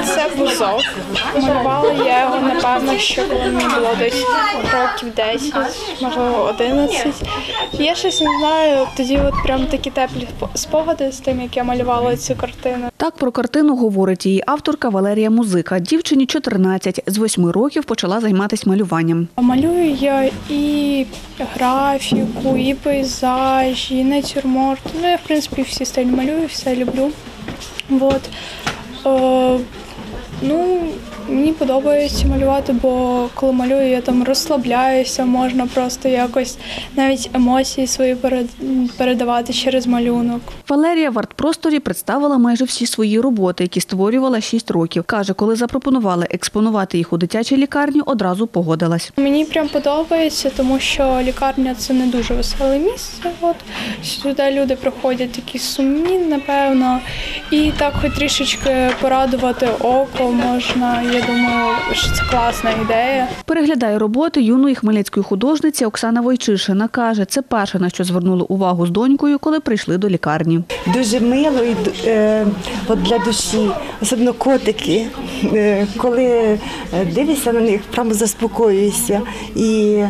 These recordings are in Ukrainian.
Це бузок. Малювала я його, напевно, що коли мені було десь років 10, можливо 11. Я щось не знаю, тоді от прям такі теплі спогади з тим, як я малювала цю картину. Так про картину говорить її авторка Валерія Музика. Дівчині 14. З 8 років почала займатися малюванням. Малюю я і графіку, і пейзаж, і натюрморт. Ну, я, в принципі, всі стилі малюю, все люблю. Вот. Мені подобається малювати, бо коли малюю, я там розслабляюся, можна просто якось навіть емоції свої передавати через малюнок. Валерія в арт-просторі представила майже всі свої роботи, які створювала 6 років. Каже, коли запропонували експонувати їх у дитячій лікарні, одразу погодилась. Мені прям подобається, тому що лікарня – це не дуже веселе місце. Сюди люди приходять такі сумні, напевно, і так хоч трішечки порадувати око можна. Я думаю, що це класна ідея. Переглядає роботи юної хмельницької художниці Оксана Войчишина. Каже, це перше, на що звернули увагу з донькою, коли прийшли до лікарні. Дуже мило і для душі, особливо котики. Коли дивишся на них, прямо заспокоюєшся. І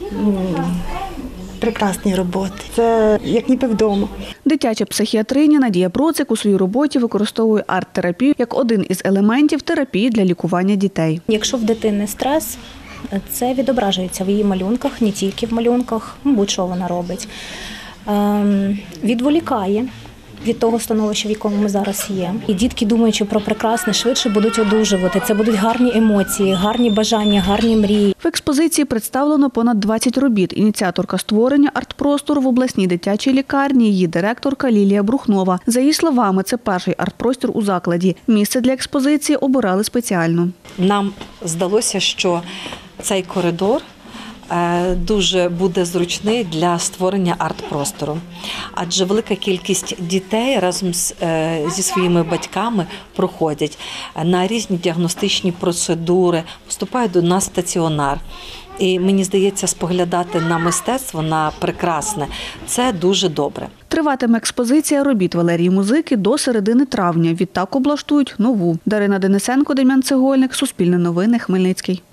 прекрасні роботи. Це як ніби вдома. Дитяча психіатриня Надія Процик у своїй роботі використовує арт-терапію як один із елементів терапії для лікування дітей. Якщо в дитини стрес, це відображується в її малюнках, не тільки в малюнках, будь-що вона робить. Відволікає від того становища, в якому ми зараз є. І дітки, думаючи про прекрасне, швидше будуть одужувати. Це будуть гарні емоції, гарні бажання, гарні мрії. В експозиції представлено понад 20 робіт. Ініціаторка створення арт-простору в обласній дитячій лікарні, її директорка Лілія Брухнова. За її словами, це перший арт-простір у закладі. Місце для експозиції обирали спеціально. Нам здалося, що цей коридор дуже буде зручний для створення арт-простору. Адже велика кількість дітей разом зі своїми батьками проходять на різні діагностичні процедури, поступають до нас в стаціонар. І мені здається, споглядати на мистецтво, на прекрасне – це дуже добре. Триватиме експозиція робіт Валерії Музики до середини травня. Відтак облаштують нову. Дарина Денисенко, Дем'ян Цегольник, Суспільне новини, Хмельницький.